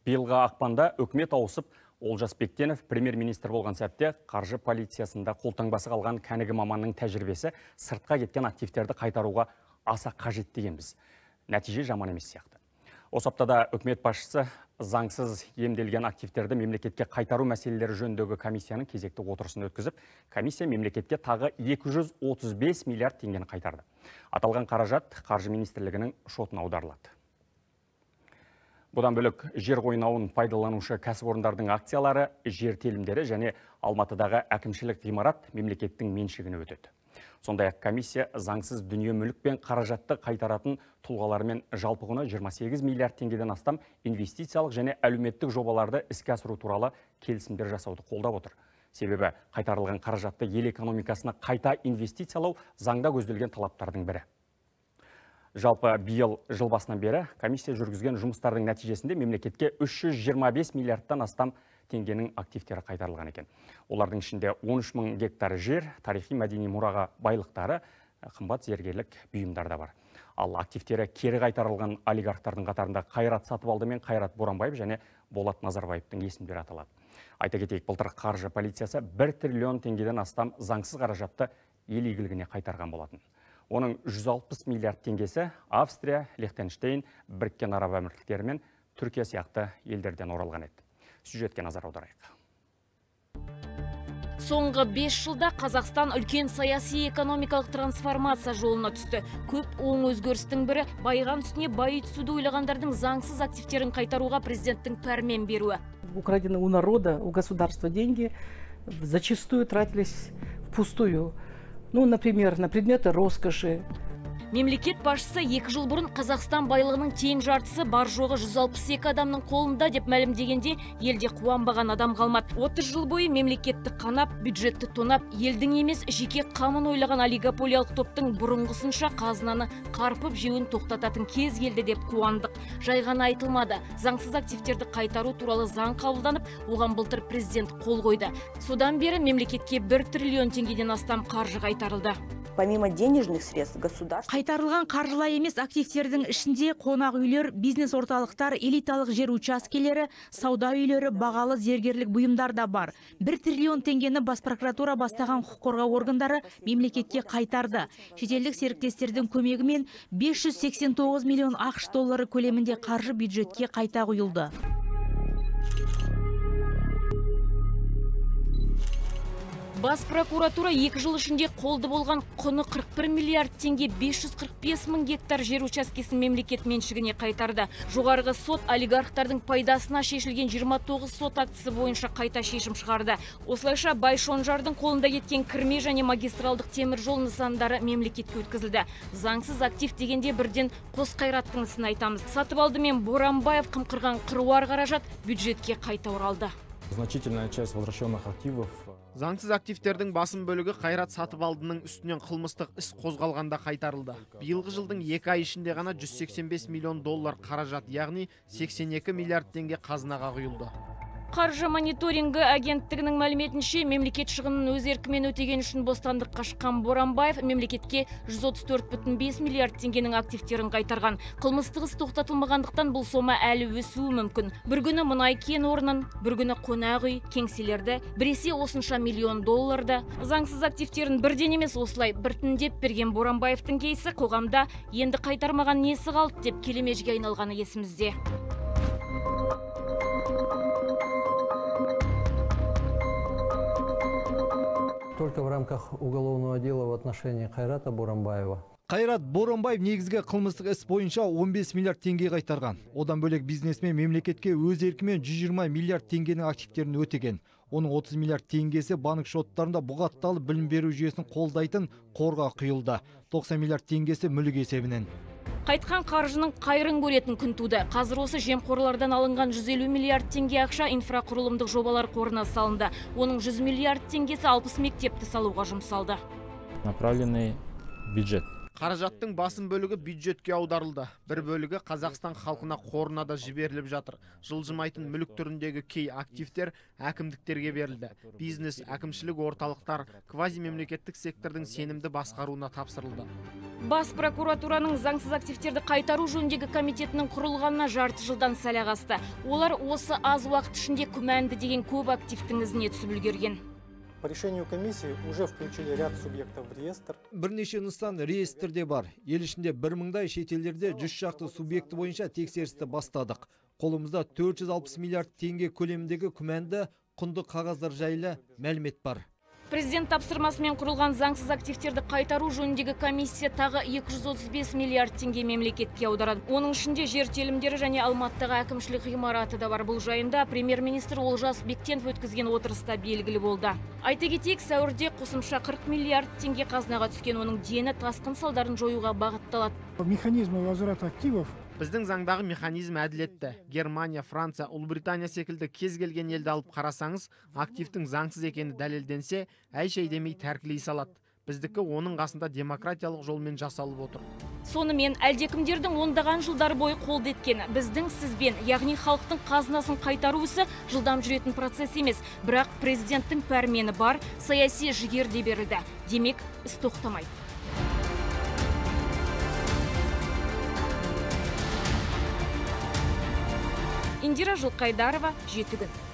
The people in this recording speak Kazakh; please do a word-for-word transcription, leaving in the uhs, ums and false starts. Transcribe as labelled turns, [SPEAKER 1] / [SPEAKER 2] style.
[SPEAKER 1] Биылғы ақпанда үкімет ауысып, Олжас Бектенов премьер-министр болған сәтте қаржы полициясында қолтаңбасы қалған кәнігі маманның тәжірибесі сыртқа кеткен активтерді қайтаруға аса қажет дегенбіз. Нәтиже жаман емес сияқты. Осы аптада үкімет басшысы заңсыз емделген активтерді мемлекетке қайтару мәселелері жөніндегі комиссияның кезекті отырысын өткізіп, комиссия мемлекетке тағы екі жүз отыз бес миллиард теңгені қайтарды. Аталған қаражат қаржы министрлігінің шотына аударылады. Бұдан бөлек жер қойнауын пайдаланушы кәсіпорындардың акциялары, жер телімдері және Алматыдағы әкімшілік ғимарат мемлекеттің меншігіне өтеді. Сондай-ақ комиссия заңсыз дүние мүлік пен қаражатты қайтаратын тұлғалармен жалпы құны жиырма сегіз миллиард теңгеден астам инвестициялық және әлеуметтік жобаларды іске асыру туралы келісімдер жасауды қолдап отыр. Себебі қайтарылған қаражатты ел экономикасына қайта инвестициялау заңда көзделген талаптардың бірі. Жалпы биыл жыл басынан бері комиссия жүргізген жұмыстардың нәтижесінде мемлекетке үш жүз жиырма бес миллиардтан астам теңгенің активтері қайтарылған екен. Олардың ішінде он үш мың гектар жер, тарихи мәдени мұраға байлықтары, қымбат зергерлік бұйымдар да бар. Ал активтері кері қайтарылған олигархтардың қатарында Қайрат Сатыбалды мен Қайрат Боранбаев және Болат Назарбаевтың есімдері аталады. Айта кетейік, былтыр қаржы полициясы бір триллион теңгеден астам заңсыз қаражатты ел игілігіне қайтарған болатын. Оның жүз алпыс миллиард теңгесі Австрия, Лихтенштейн, Біріккен Араб Әмірліктері мен Түркия сияқты елдерден оралған еді. Сюжетке назар аударайық.
[SPEAKER 2] Соңғы бес жылда Қазақстан үлкен саяси экономикалық трансформация жолына түсті. Көп оң өзгерістің бірі байған үстіне бай түсуді ойлағандардың заңсыз активтерін қайтаруға президенттің пәрмен беруі.
[SPEAKER 3] Украдены у народа, у государства деньги зачастую тратились впустую. Ну, например, на предметы роскоши.
[SPEAKER 2] Мемлекет басшысы екі жыл бұрын Қазақстан байлығының тең жартысы бар жоғы жүз алпыс екі адамның қолында деп мәлімдегенде елде қуанбаған адам қалмады. отыз жыл бойы мемлекетті қанап, бюджетті тонап, елдің емес жеке қамын ойлаған олигополиялық топтың бұрынғысынша қазынаны қарпып жеуін тоқтататын кез келді деп қуандық. Жай ғана айтылмады. Заңсыз активтерді қайтару туралы заң қабылданып, оған былтыр президент қол қойды. Содан бері мемлекетке бір триллион теңгеден астам қаржы қайтарылды.
[SPEAKER 4] Помимо денежных средств государства.
[SPEAKER 2] Қайтарылған қаржылай емес активтердің ішінде қонақ үйлер, бизнес орталықтар, элиталық жер учаскелері, сауда үйлері, бағалы зергерлік бұйымдар да бар. бір триллион теңгені бас прокуратура бастаған құқық қорғау органдары мемлекетке қайтарды. Шетелдік серіктестердің көмегімен бес жүз сексен тоғыз миллион ақш доллары көлемінде қаржы бюджетке қайта құйылды. Бас прокуратура екі жыл ішінде қолды болған құны қырық бір миллиард теңге бес жүз қырық бес мың гектар жер учаскесін мемлекет меншігіне қайтарды. Жоғарғы сот олигархтардың пайдасына шешілген жиырма тоғыз сот актісі бойынша қайта шешім шығарды. Осылайша Байшонжардың қолында кеткен кірме және магистралдық темір жол нысандары мемлекетке өткізілді. Заңсыз актив дегенде бірден қос Қайраттың ісін айтамыз. Сатыбалды мен Боранбаев қымқырған қыруар қаражат бюджетке қайта оралды.
[SPEAKER 5] Значительная часть возвращенных активов.
[SPEAKER 6] Заңсыз активтердің басым бөлігі Қайрат Сатыбалдының үстінен қылмыстық іс қозғалғанда қайтарылды. Биылғы жылдың екі ай ішінде ғана жүз сексен бес миллион доллар қаражат, яғни сексен екі миллиард теңге қазынаға құйылды.
[SPEAKER 2] Қаржы мониторингі агенттігінің мәліметінше мемлекет шығынын өз еркімен өтеген үшін бостандыққа шыққан Боранбаев мемлекетке жүз отыз төрт бүтін бес миллиард теңгенің активтерін қайтарған. Қылмыстық іс тоқтатылмағандықтан бұл сома әлі өсуі мүмкін. Бір күні мұнай кен орнын, бір күні қонақ үй, кеңселерді, біресе осынша миллион долларды. Заңсыз активтерін бірден емес осылай біртіндеп берген Боранбаевтың кейсі қоғамда енді қайтармаған несі қалды деп келемежге айналғаны есімізде.
[SPEAKER 7] Только в рамках уголовного дела в отношении Қайрата Боранбаева.
[SPEAKER 5] Қайрат Боранбаев негізгі қылмыстық іс бойынша он бес миллиард теңге қайтарған. Одан бөлек бизнесмен мемлекетке өз еркімен жүз жиырма миллиард теңгенің активтерін өтеген. Оның отыз миллиард теңгесі банк шоттарында бұғатталып білім беру жүйесін қолдайтын қорға құйылды. тоқсан миллиард теңгесі мүлік есебінен.
[SPEAKER 2] Қайтқан қаржының қайрын көретін күн туды. Қазір осы жемқорлардан алынған жүз елу миллиард теңге ақша инфрақұрылымдық жобалар қорына салынды. Оның жүз миллиард теңгесі алпыс мектепті салуға жұмсалды.
[SPEAKER 8] Направленный бюджет.
[SPEAKER 6] Қаражаттың басым бөлігі бюджетке аударылды. Бір бөлігі Қазақстан халқына қорына да жіберіліп жатыр. Жылжымайтын мүлік түріндегі кей активтер әкімдіктерге берілді. Бизнес, әкімшілік орталықтар, квазимемлекеттік сектордың сенімді басқаруына тапсырылды.
[SPEAKER 2] Бас прокуратураның заңсыз активтерді қайтару жөніндегі комитетінің құрылғанына жарты жылдан сәл асты. Олар осы аз уақыт ішінде күмәнді деген көп активтің ізіне түсіп үлгерген.
[SPEAKER 8] По решению комиссии уже включили ряд субъектов в реестр.
[SPEAKER 5] Бірнеше нысан реестрде бар. Ел ішінде бір мыңдай шетелдерде жүз шақты субъекті бойынша тексерісті бастадық. Қолымызда төрт жүз алпыс миллиард теңге көлеміндегі күмәнді құнды қағаздар жайлы мәлімет бар.
[SPEAKER 2] Президент тапсырмасымен құрылған заңсыз активтерді қайтару жөніндегі комиссия тағы екі жүз отыз бес миллиард теңге мемлекетке аударады. Оның ішінде жер телімдері және Алматыдағы әкімшілік ғимараты да бар. Бұл жайында премьер-министр Олжас Бектенов өткізген отырыста белгілі болды. Айта кетейік, сәуірде қосымша қырық миллиард теңге қазынаға түскен, оның дені тасқын салдарын жоюға бағытталады.
[SPEAKER 9] Механизмы возврата активов.
[SPEAKER 6] Біздің заңдағы механизм әділетті. Германия, Франция, Ұлыбритания секілді кез келген елді алып қарасаңыз, активтің заңсыз екені дәлелденсе, әй-шәй демей тәркілей салады. Біздікі оның қасында демократиялық жолмен жасалып отыр.
[SPEAKER 2] Сонымен әлдекімдердің ондаған жылдар бойы қолды еткені біздің сізбен, яғни халықтың қазынасын қайтару ісі жылдам жүретін процесс емес. Бірақ президенттің пәрмені бар, саяси жігер де берілді. Демек, іс тоқтамайды. Индира Жылқайдарова, Жеті күн.